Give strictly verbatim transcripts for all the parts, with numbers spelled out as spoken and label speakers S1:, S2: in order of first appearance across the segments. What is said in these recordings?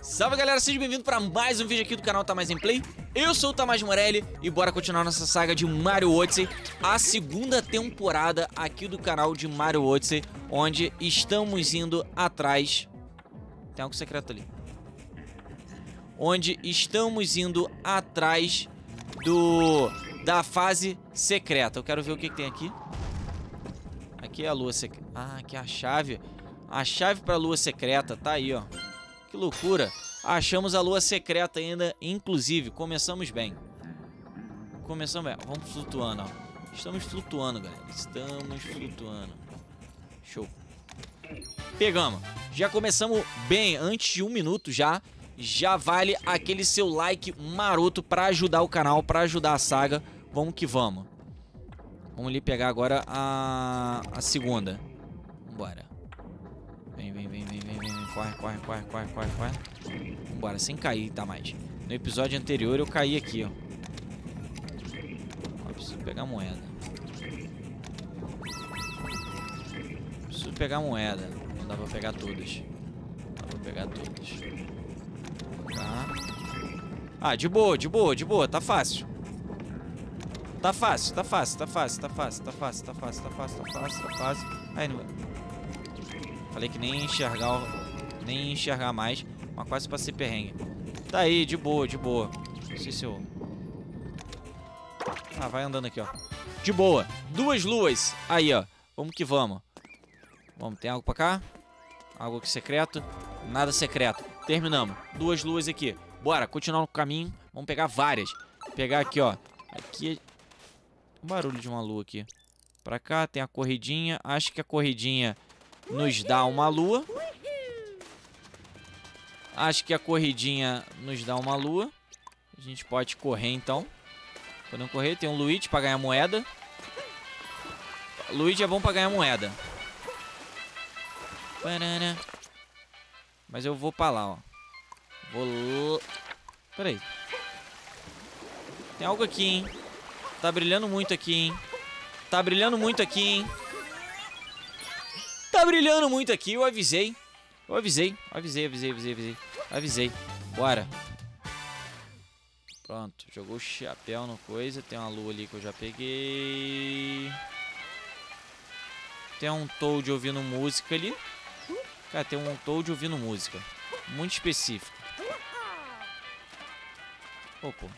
S1: Salve galera, seja bem-vindo para mais um vídeo aqui do canal Tamaz em Play. Eu sou o Tamaz Morelli e bora continuar nossa saga de Mario Odyssey, a segunda temporada aqui do canal de Mario Odyssey, onde estamos indo atrás... Tem algo secreto ali. Onde estamos indo atrás do... da fase secreta. Eu quero ver o que, que tem aqui. Aqui é a lua secreta. Ah, aqui é a chave. A chave para a lua secreta, tá aí, ó. Que loucura. Achamos a lua secreta ainda, inclusive. Começamos bem. Começamos bem. Vamos flutuando, ó. Estamos flutuando, galera. Estamos flutuando. Show. Pegamos. Já começamos bem. Antes de um minuto já. Já vale aquele seu like maroto pra ajudar o canal, pra ajudar a saga. Vamos que vamos. Vamos ali pegar agora a, a segunda. Vambora. Vem, vem, vem, vem, vem, vem. Corre, corre, corre, corre, corre, corre. Vambora, sem cair, tá mais. No episódio anterior eu caí aqui, ó. Ó, preciso pegar moeda. Preciso pegar moeda. Não dá pra pegar todas. Não dá pra pegar todas. Tá. Ah, de boa, de boa, de boa. Tá fácil. Tá fácil, tá fácil, tá fácil, tá fácil, tá fácil, tá fácil, tá fácil, tá fácil, tá fácil. Ai, não... Falei que nem enxergar, nem enxergar mais, mas quase passei perrengue. Tá aí, de boa, de boa. Não sei se eu... Ah, vai andando aqui, ó. De boa. Duas luas. Aí, ó. Vamos que vamos. Vamos, tem algo pra cá? Algo aqui secreto? Nada secreto. Terminamos. Duas luas aqui. Bora, continuar no caminho. Vamos pegar várias. Pegar aqui, ó. Aqui é... Um barulho de uma lua aqui. Pra cá tem a corridinha. Acho que a corridinha... nos dá uma lua. Acho que a corridinha nos dá uma lua. A gente pode correr então. Podemos correr. Tem um Luigi pra ganhar moeda. Luigi é bom pra ganhar moeda. Mas eu vou pra lá, ó. Vou... Pera aí. Tem algo aqui, hein. Tá brilhando muito aqui, hein. Tá brilhando muito aqui, hein. Tá brilhando muito aqui, eu avisei. Eu avisei, avisei, avisei, avisei, avisei. Avisei, bora. Pronto, jogou o chapéu no coisa. Tem uma lua ali que eu já peguei. Tem um Toad ouvindo música ali. Cara, tem um Toad ouvindo música. Muito específico. Ô, pô.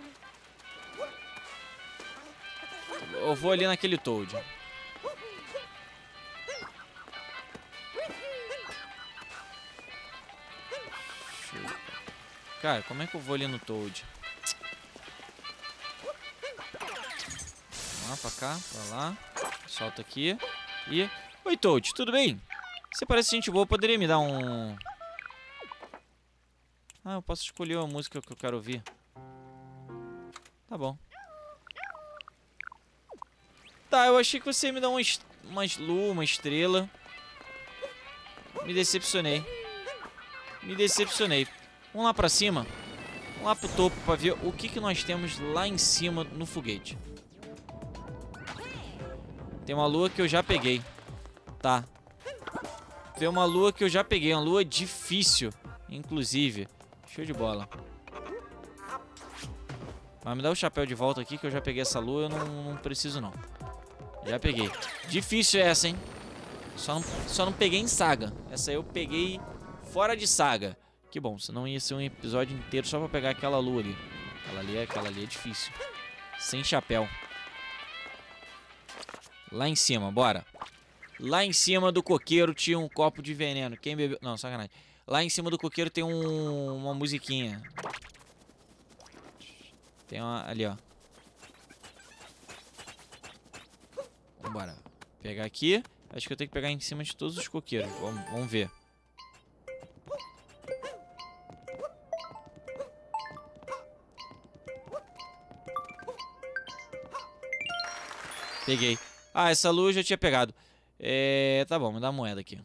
S1: Eu vou ali naquele Toad. Cara, como é que eu vou ali no Toad? Vamos lá, pra cá, pra lá. Solta aqui. E... Oi, Toad, tudo bem? Você parece gente boa, poderia me dar um... Ah, eu posso escolher a música que eu quero ouvir. Tá bom. Tá, eu achei que você ia me dar uma, est... uma lua, uma estrela. Me decepcionei. Me decepcionei. Vamos lá pra cima. Vamos lá pro topo pra ver o que, que nós temos lá em cima no foguete. Tem uma lua que eu já peguei. Tá. Tem uma lua que eu já peguei. Uma lua difícil, inclusive. Show de bola. Mas me dá o chapéu de volta aqui que eu já peguei essa lua. Eu não, não preciso não. Já peguei. Difícil essa, hein. Só não, só não peguei em saga. Essa aí eu peguei fora de saga. Que bom, senão ia ser um episódio inteiro só pra pegar aquela lua ali. Aquela ali, aquela ali é difícil. Sem chapéu. Lá em cima, bora. Lá em cima do coqueiro tinha um copo de veneno. Quem bebeu... Não, sacanagem. Lá em cima do coqueiro tem um... uma musiquinha. Tem uma... ali, ó. Vambora. Pegar aqui. Acho que eu tenho que pegar em cima de todos os coqueiros. Vamos, vamos ver. Peguei. Ah, essa lua eu já tinha pegado. É... Tá bom, me dá a moeda aqui.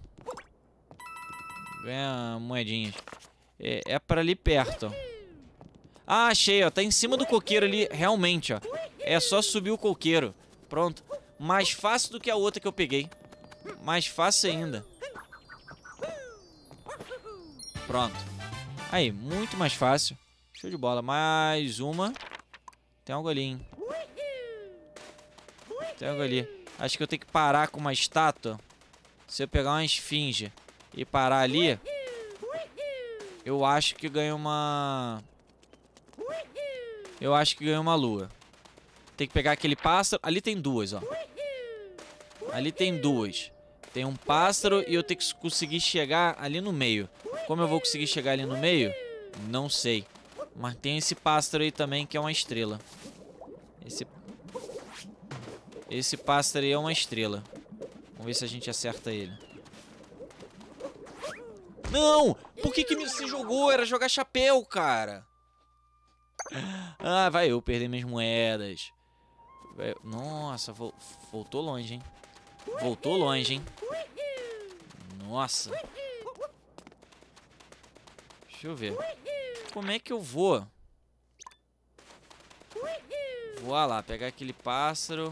S1: Ganha moedinhas. É, é pra ali perto, ó. Ah, achei, ó. Tá em cima do coqueiro ali, realmente, ó. É só subir o coqueiro. Pronto. Mais fácil do que a outra que eu peguei. Mais fácil ainda. Pronto. Aí, muito mais fácil. Show de bola. Mais uma. Tem algo ali, hein? Tem algo ali. Acho que eu tenho que parar com uma estátua. Se eu pegar uma esfinge e parar ali, eu acho que ganho uma... Eu acho que ganho uma lua. Tem que pegar aquele pássaro. Ali tem duas, ó. Ali tem duas. Tem um pássaro e eu tenho que conseguir chegar ali no meio. Como eu vou conseguir chegar ali no meio? Não sei. Mas tem esse pássaro aí também que é uma estrela. Esse... Esse pássaro aí é uma estrela. Vamos ver se a gente acerta ele. Não! Por que que me se jogou? Era jogar chapéu, cara. Ah, vai eu perder minhas moedas. Nossa, vo... voltou longe, hein? Voltou longe, hein? Nossa. Deixa eu ver. Como é que eu vou? Voar lá, pegar aquele pássaro.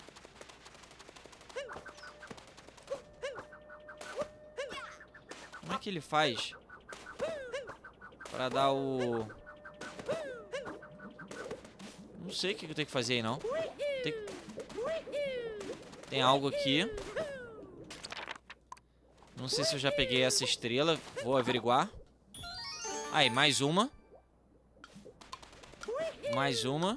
S1: Como é que ele faz pra dar o... Não sei o que eu tenho que fazer aí, não. Tem, Tem algo aqui. Não sei se eu já peguei essa estrela. Vou averiguar. Aí, mais uma. Mais uma.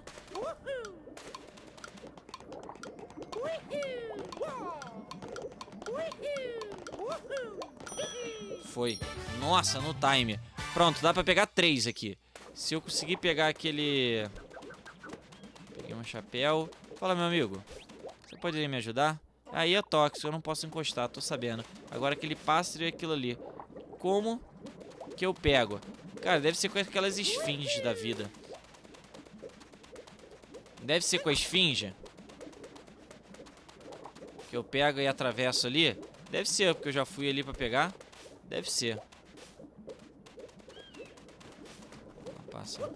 S1: Foi. Nossa, no time. Pronto, dá pra pegar três aqui. Se eu conseguir pegar aquele... Peguei um chapéu. Fala, meu amigo. Você poderia me ajudar? Aí é tóxico, eu não posso encostar, tô sabendo. Agora aquele pássaro e aquilo ali. Como que eu pego? Cara, deve ser com aquelas esfinges da vida. Deve ser com a esfinge. Que eu pego e atravesso ali. Deve ser, porque eu já fui ali pra pegar. Deve ser. Passa.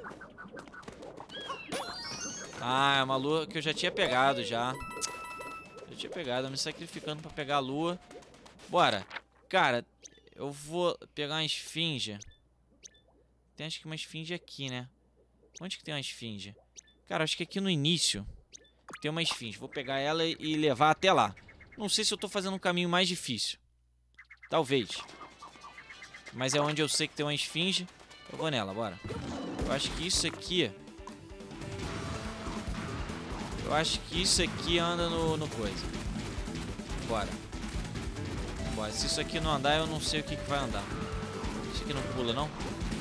S1: Ah, é uma lua que eu já tinha pegado já. Eu tinha pegado, eu me sacrificando pra pegar a lua. Bora. Cara, eu vou pegar uma esfinge. Tem acho que uma esfinge aqui, né? Onde que tem uma esfinge? Cara, acho que aqui no início tem uma esfinge. Vou pegar ela e levar até lá. Não sei se eu tô fazendo um caminho mais difícil. Talvez. Mas é onde eu sei que tem uma esfinge. Eu vou nela, bora. Eu acho que isso aqui... Eu acho que isso aqui anda no, no coisa. Bora. Bora. Se isso aqui não andar, eu não sei o que, que vai andar. Isso aqui não pula, não?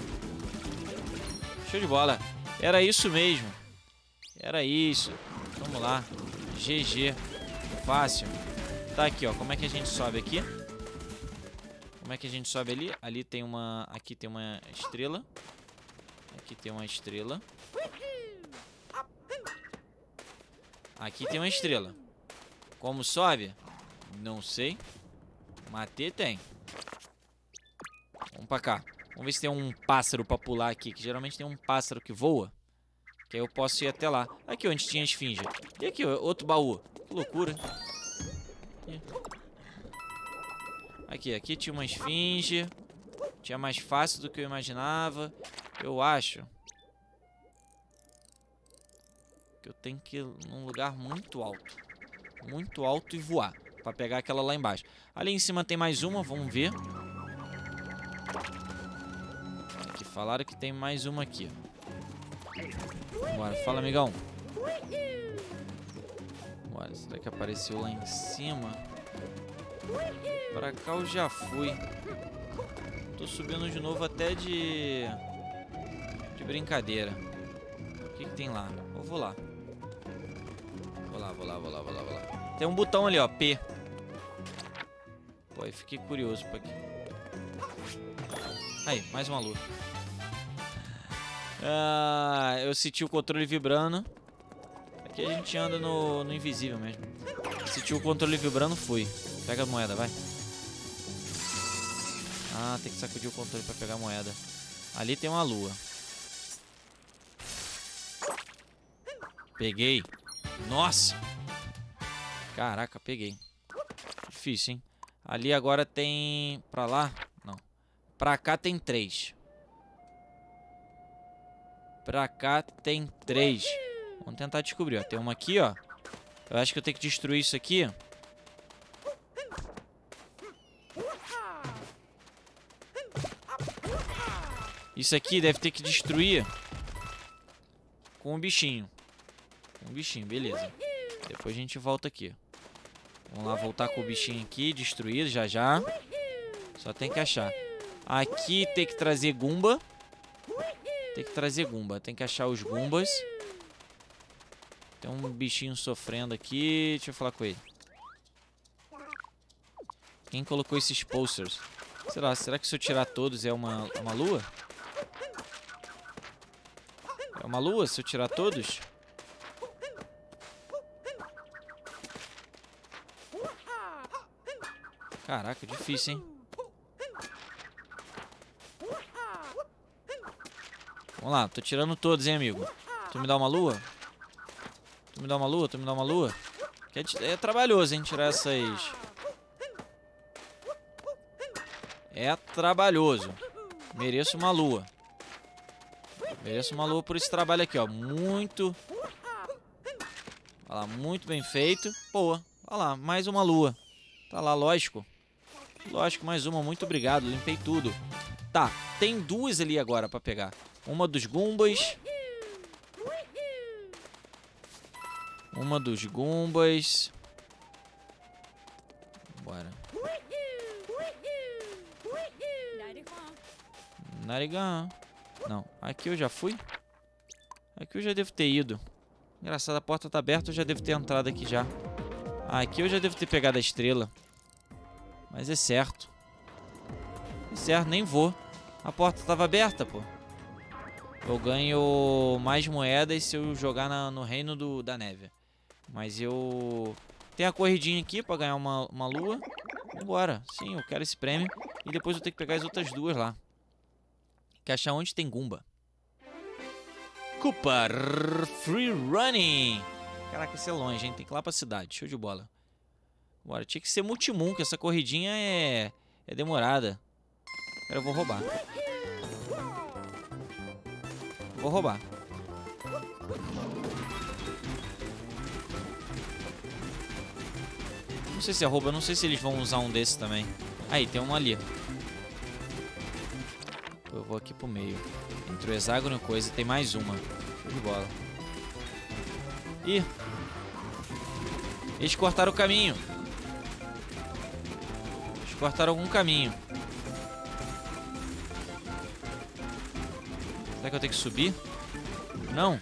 S1: Show de bola. Era isso mesmo. Era isso. Vamos lá. G G. Fácil. Tá aqui, ó. Como é que a gente sobe aqui? Como é que a gente sobe ali? Ali tem uma... Aqui tem uma estrela. Aqui tem uma estrela. Aqui tem uma estrela. Como sobe? Não sei. Matei tem. Vamos pra cá. Vamos ver se tem um pássaro pra pular aqui. Que geralmente tem um pássaro que voa. Que aí eu posso ir até lá. Aqui onde tinha a esfinge. E aqui, ó, outro baú. Que loucura. Aqui, aqui tinha uma esfinge. Tinha mais fácil do que eu imaginava. Eu acho que eu tenho que ir num lugar muito alto. Muito alto e voar. Pra pegar aquela lá embaixo. Ali em cima tem mais uma, vamos ver. Aqui, falaram que tem mais uma aqui. Bora, fala, amigão. Bora, será que apareceu lá em cima? Pra cá eu já fui. Tô subindo de novo até de... De brincadeira. O que que tem lá? Eu vou lá. Vou lá, vou lá, vou lá, vou lá, vou lá. Tem um botão ali, ó, P. Pô, eu fiquei curioso pra aqui. Aí, mais uma lua. Ah, eu senti o controle vibrando. Aqui a gente anda no, no invisível mesmo. Senti o controle vibrando, fui. Pega a moeda, vai. Ah, tem que sacudir o controle pra pegar a moeda. Ali tem uma lua. Peguei. Nossa! Caraca, peguei. Difícil, hein? Ali agora tem... Pra lá? Não. Pra cá tem três. Pra cá tem três. Vamos tentar descobrir, ó. Tem uma aqui, ó. Eu acho que eu tenho que destruir isso aqui. Isso aqui deve ter que destruir com o bichinho. Com o bichinho, beleza. Depois a gente volta aqui. Vamos lá voltar com o bichinho aqui, destruído já já. Só tem que achar. Aqui tem que trazer Goomba. Tem que trazer Goomba. Tem que achar os Goombas. Tem um bichinho sofrendo aqui. Deixa eu falar com ele. Quem colocou esses posters? Será, será que se eu tirar todos é uma, uma lua? É uma lua se eu tirar todos? Caraca, difícil, hein? Vamos lá, tô tirando todos, hein, amigo? Tu me dá uma lua? Tu me dá uma lua? Tu me dá uma lua? É, é trabalhoso, hein, tirar essas... É trabalhoso. Mereço uma lua. Mereço uma lua por esse trabalho aqui, ó. Muito... Olha lá, muito bem feito. Boa. Olha lá, mais uma lua. Tá lá, lógico. Lógico, mais uma. Muito obrigado, limpei tudo. Tá, tem duas ali agora pra pegar. Uma dos Goombas. Uma dos Goombas. Bora. Narigan. Não, aqui eu já fui. Aqui eu já devo ter ido. Engraçado, a porta tá aberta, eu já devo ter entrado aqui já. Aqui eu já devo ter pegado a estrela. Mas é certo. É certo, nem vou. A porta tava aberta, pô. Eu ganho mais moedas se eu jogar na, no reino do, da neve. Mas eu... Tem a corridinha aqui pra ganhar uma, uma lua. Vambora. Sim, eu quero esse prêmio. E depois eu tenho que pegar as outras duas lá. Que achar onde tem Goomba. Koopa Free Running. Caraca, isso é longe, hein? Tem que ir lá pra cidade. Show de bola. Bora, tinha que ser Multimum, que essa corridinha é... É demorada. Agora eu vou roubar. Vou roubar. Não sei se é roubo, eu não sei se eles vão usar um desses também. Aí, tem um ali. Eu vou aqui pro meio. Entre o hexágono e coisa, tem mais uma. Show de bola. Ih! Eles cortaram o caminho. Eles cortaram algum caminho. Será que eu tenho que subir? Não.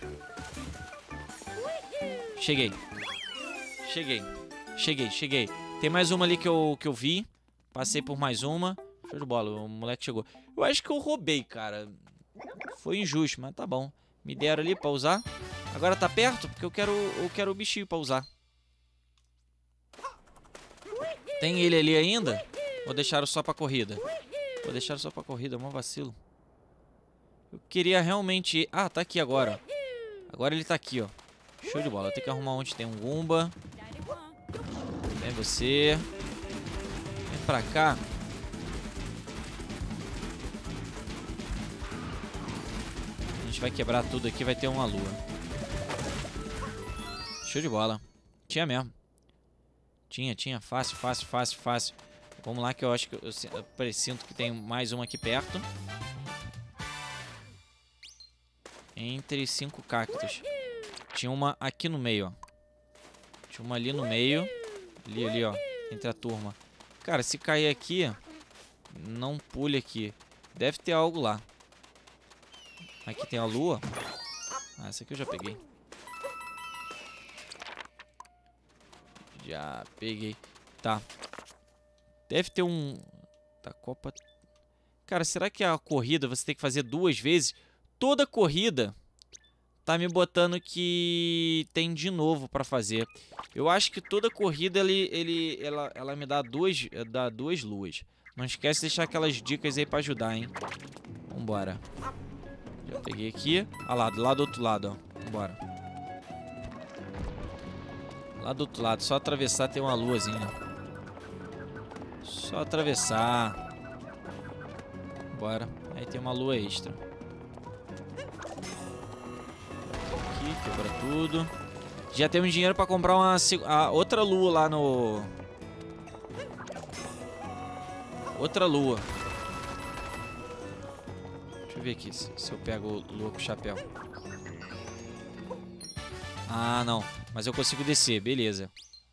S1: Cheguei. Cheguei. Cheguei, cheguei. Tem mais uma ali que eu, que eu vi. Passei por mais uma. Show de bola, o moleque chegou. Eu acho que eu roubei, cara. Foi injusto, mas tá bom. Me deram ali pra usar. Agora tá perto, porque eu quero, eu quero o bichinho pra usar. Tem ele ali ainda? Ou deixaram só pra corrida? Vou deixar só pra corrida, é um vacilo. Eu queria realmente... Ah, tá aqui agora. Agora ele tá aqui, ó. Show de bola. Eu tenho que arrumar onde tem um Goomba. Vem você. Vem pra cá. A gente vai quebrar tudo aqui, vai ter uma lua. Show de bola. Tinha mesmo. Tinha, tinha. Fácil, fácil, fácil, fácil. Vamos lá que eu acho que... Eu, eu presinto que tem mais uma aqui perto. Entre cinco cactos. Tinha uma aqui no meio, ó. Tinha uma ali no meio. Ali, ali, ó. Entre a turma. Cara, se cair aqui... Não pule aqui. Deve ter algo lá. Aqui tem a lua. Ah, essa aqui eu já peguei. Já peguei. Tá. Deve ter um... Tá, Copa... Cara, será que a corrida você tem que fazer duas vezes? Toda corrida tá me botando que tem de novo pra fazer. Eu acho que toda corrida ele, ele, ela, ela me dá duas, dá duas luas. Não esquece de deixar aquelas dicas aí pra ajudar, hein? Vambora. Já peguei aqui. Ah lá, lá do outro lado, ó. Vambora. Lá do outro lado, só atravessar tem uma luazinha. Só atravessar. Bora. Aí tem uma lua extra. aqui, quebra tudo. Já temos dinheiro pra comprar uma a outra lua lá no... Outra lua. Deixa eu ver aqui se, se eu pego lua com chapéu. Ah, não. Mas eu consigo descer, beleza.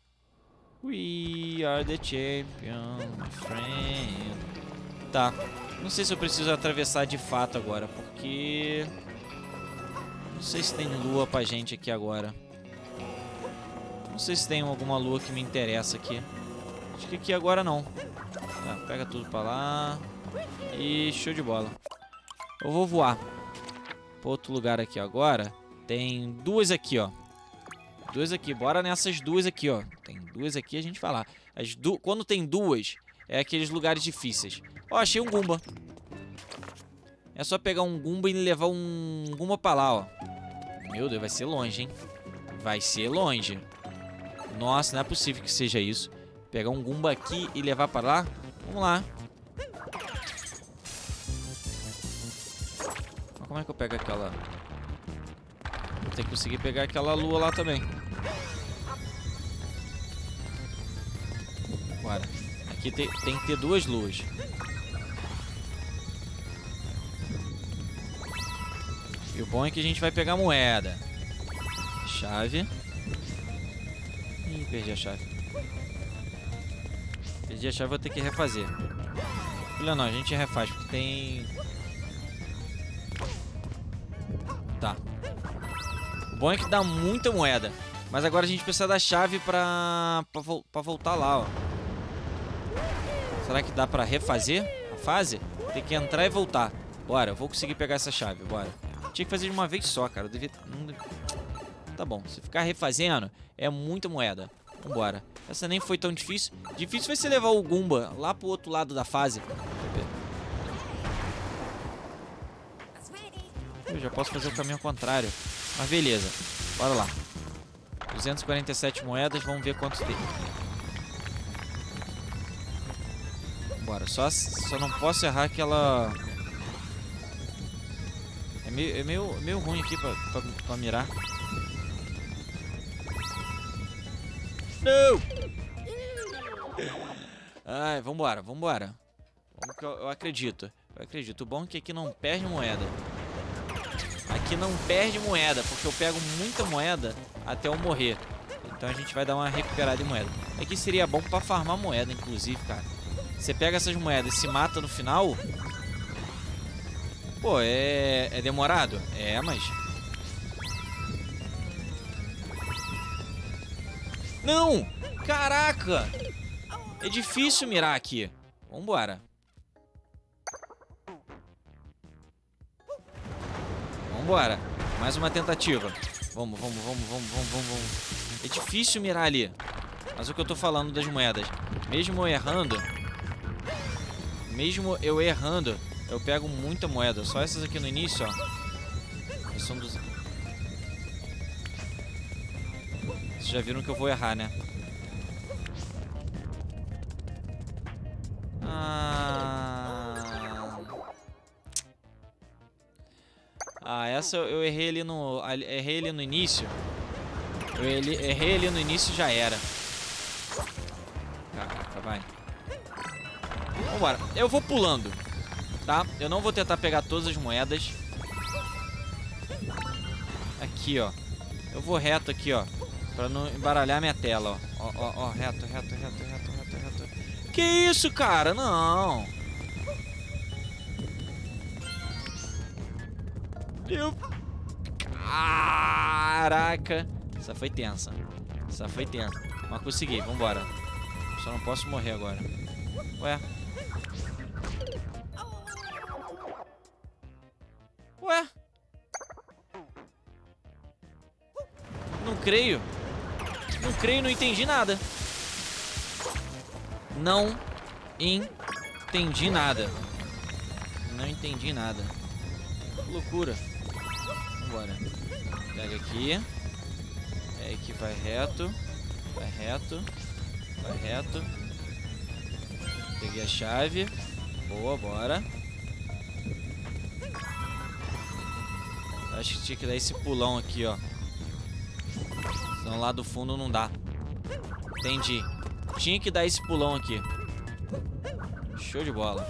S1: We are the champion, my friend. Tá. Não sei se eu preciso atravessar de fato agora, porque... Não sei se tem lua pra gente aqui agora. Não sei se tem alguma lua que me interessa aqui. Acho que aqui agora não. Tá, pega tudo pra lá. E show de bola. Eu vou voar pra outro lugar aqui agora. Tem duas aqui, ó. Duas aqui. Bora nessas duas aqui, ó. Tem duas aqui, a gente vai lá. As du... Quando tem duas, é aqueles lugares difíceis. Ó, achei um Goomba. É só pegar um Goomba e levar um Goomba pra lá, ó. Meu Deus, vai ser longe, hein? Vai ser longe. Nossa, não é possível que seja isso. Pegar um Goomba aqui e levar pra lá. Vamos lá. Mas como é que eu pego aquela... Vou ter que conseguir pegar aquela lua lá também. Bora. Aqui tem, tem que ter duas luas. E o bom é que a gente vai pegar moeda. Chave. Ih, perdi a chave. Perdi a chave, vou ter que refazer. Olha, não, a gente refaz, porque tem... Tá. O bom é que dá muita moeda. Mas agora a gente precisa da chave pra, pra, pra voltar lá, ó. Será que dá pra refazer a fase? Tem que entrar e voltar. Bora, eu vou conseguir pegar essa chave, bora. Tinha que fazer de uma vez só, cara. Eu devia... Não deve... Tá bom, se ficar refazendo, é muita moeda. Vambora. Essa nem foi tão difícil. Difícil vai ser levar o Goomba lá pro outro lado da fase. Eu já posso fazer o caminho ao contrário. Mas beleza, bora lá. duzentas e quarenta e sete moedas, vamos ver quanto tem. Bora, só, só não posso errar aquela... É meio, é meio, meio ruim aqui pra, pra, pra mirar. Não! Ai, vambora, vambora. Vamos que eu, eu acredito. Eu acredito. O bom é que aqui não perde moeda. Aqui não perde moeda, porque eu pego muita moeda até eu morrer. Então a gente vai dar uma recuperada de moeda. Aqui seria bom pra farmar moeda, inclusive, cara. Você pega essas moedas e se mata no final... Pô, é, é demorado? É, mas... Não! Caraca! É difícil mirar aqui. Vambora. Vambora. Mais uma tentativa. Vamos, vamos, vamos, vamos, vamos, vamos, vamos. É difícil mirar ali. Mas o que eu tô falando das moedas. Mesmo eu errando... Mesmo eu errando... Eu pego muita moeda. Só essas aqui no início, ó. São dos... Vocês já viram que eu vou errar, né? Ah... Ah, essa eu errei ali no... Errei ali no início. Eu errei ali no início e já era. Caraca, vai. Vambora. Eu vou pulando. Tá? Eu não vou tentar pegar todas as moedas. Aqui, ó. Eu vou reto aqui, ó. Pra não embaralhar minha tela, ó. Ó, ó, ó. Reto, reto, reto, reto, reto, reto. Que isso, cara? Não. Eu... Caraca. Essa foi tensa. Essa foi tensa. Mas consegui, vambora. Só não posso morrer agora. Ué. Ué? Não creio. Não creio, não entendi nada. Não entendi nada. Não entendi nada. Que loucura. Vambora. Pega aqui. Pega aqui, vai reto. Vai reto. Vai reto. Peguei a chave. Boa, bora. Acho que tinha que dar esse pulão aqui, ó. Senão lá do fundo não dá. Entendi. Tinha que dar esse pulão aqui. Show de bola.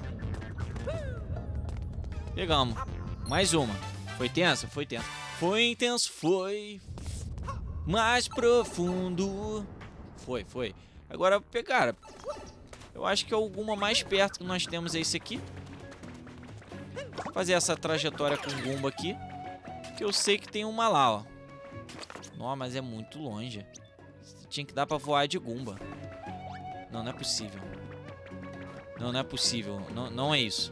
S1: Pegamos. Mais uma. Foi tensa? Foi tensa. Foi intenso, foi. Mais profundo. Foi, foi. Agora, cara, eu acho que alguma mais perto que nós temos é esse aqui. Vou fazer essa trajetória com o Goomba aqui. Que eu sei que tem uma lá, ó. Não, mas é muito longe. Tinha que dar pra voar de Goomba. Não, não é possível. Não, não é possível. Não, não é isso.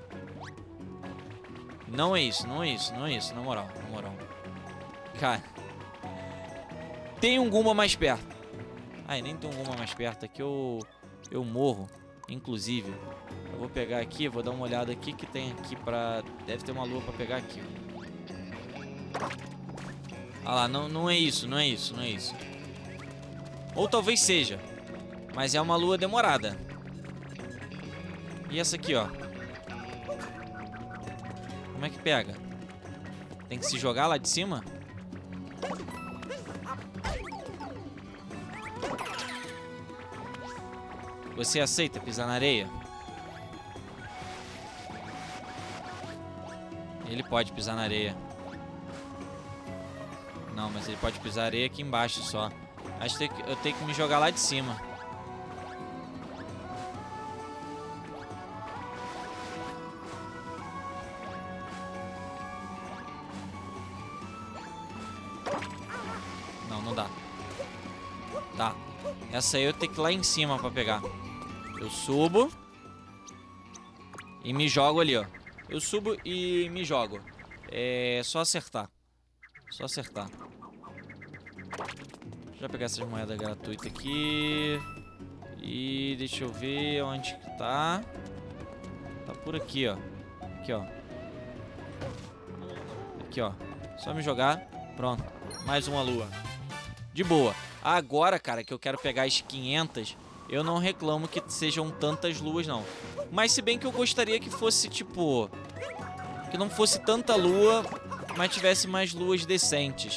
S1: Não é isso, não é isso, não é isso. Na moral, na moral. Cara. Tem um Goomba mais perto. Ai, nem tem um Goomba mais perto. Aqui eu, eu morro. Inclusive. Eu vou pegar aqui, vou dar uma olhada aqui que tem aqui pra... Deve ter uma lua pra pegar aqui. Ah lá, não, não é isso, não é isso, não é isso. Ou talvez seja. Mas é uma lua demorada. E essa aqui, ó. Como é que pega? Tem que se jogar lá de cima? Você aceita pisar na areia? Ele pode pisar na areia. Não, mas ele pode pisar areia aqui embaixo só. Acho que eu tenho que me jogar lá de cima. Não, não dá. Tá. Essa aí eu tenho que ir lá em cima pra pegar. Eu subo. E me jogo ali, ó. Eu subo e me jogo. É só acertar. Só acertar. Deixa eu pegar essas moedas gratuitas aqui. E deixa eu ver onde que tá. Tá por aqui, ó. Aqui, ó. Aqui, ó. Só me jogar. Pronto. Mais uma lua. De boa. Agora, cara, que eu quero pegar as quinhentas, eu não reclamo que sejam tantas luas, não. Mas se bem que eu gostaria que fosse, tipo... Que não fosse tanta lua, mas tivesse mais luas decentes.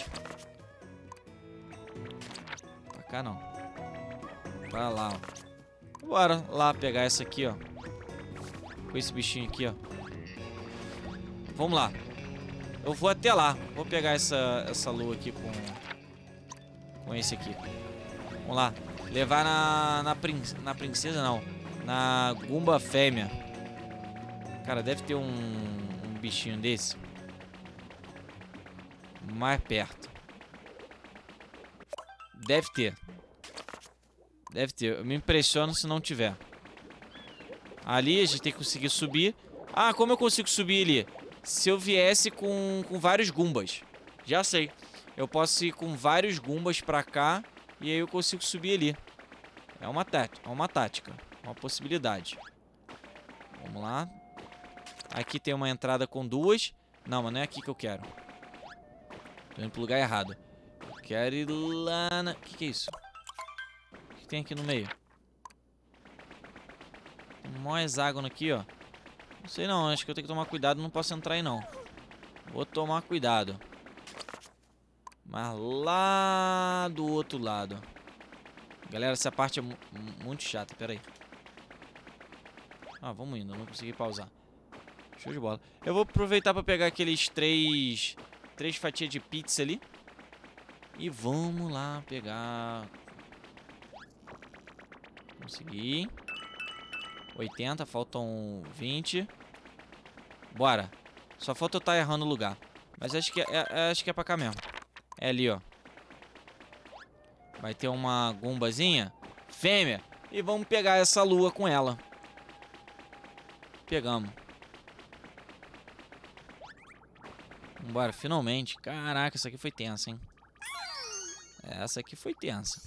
S1: Pra cá, não. Pra lá, ó. Bora lá pegar essa aqui, ó. Com esse bichinho aqui, ó. Vamos lá. Eu vou até lá. Vou pegar essa, essa lua aqui com... Com esse aqui. Vamos lá. Levar na, na, prin, na princesa, não. Na Goomba fêmea. Cara, deve ter um, um bichinho desse. Mais perto. Deve ter. Deve ter. Eu me impressiono se não tiver. Ali a gente tem que conseguir subir. Ah, como eu consigo subir ali? Se eu viesse com, com vários Goombas. Já sei. Eu posso ir com vários Goombas pra cá. E aí eu consigo subir ali. É uma tática. É uma tática. Uma possibilidade. Vamos lá. Aqui tem uma entrada com duas. Não, mas não é aqui que eu quero. Tô indo pro lugar errado. Eu quero ir lá na... O que que é isso? O que tem aqui no meio? Tem um maior hexágono aqui, ó. Não sei não, acho que eu tenho que tomar cuidado. Não posso entrar aí não. Vou tomar cuidado. Mas lá do outro lado. Galera, essa parte é mu muito chata. Pera aí. Ah, vamos indo. Não consegui pausar. Show de bola. Eu vou aproveitar pra pegar aqueles três... Três fatias de pizza ali. E vamos lá pegar... Consegui. oitenta, faltam vinte. Bora. Só falta eu estar errando o lugar. Mas acho que é, é, acho que é pra cá mesmo. É ali, ó. Vai ter uma gombazinha fêmea. E vamos pegar essa lua com ela. Pegamos. Vambora, finalmente. Caraca, essa aqui foi tensa, hein? Essa aqui foi tensa.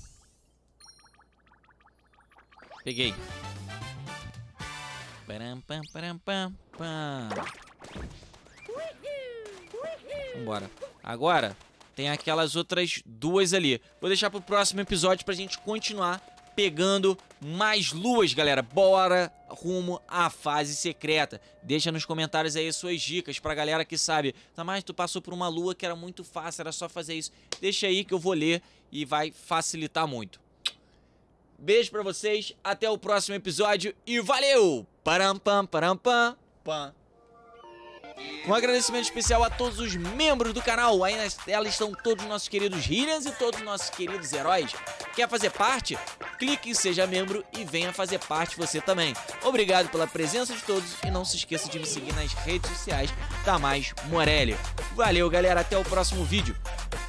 S1: Peguei. Param, pam, param, pam, pam. Vambora. Agora... Tem aquelas outras duas ali. Vou deixar pro próximo episódio pra gente continuar pegando mais luas, galera. Bora rumo à fase secreta. Deixa nos comentários aí suas dicas pra galera que sabe. Tá, mas tu passou por uma lua que era muito fácil, era só fazer isso. Deixa aí que eu vou ler e vai facilitar muito. Beijo pra vocês, até o próximo episódio e valeu! Param, pam, param, pam, pam. Um agradecimento especial a todos os membros do canal. Aí na tela estão todos os nossos queridos healers e todos os nossos queridos heróis. Quer fazer parte? Clique em Seja Membro e venha fazer parte você também. Obrigado pela presença de todos e não se esqueça de me seguir nas redes sociais da Mais Morelli. Valeu, galera, até o próximo vídeo.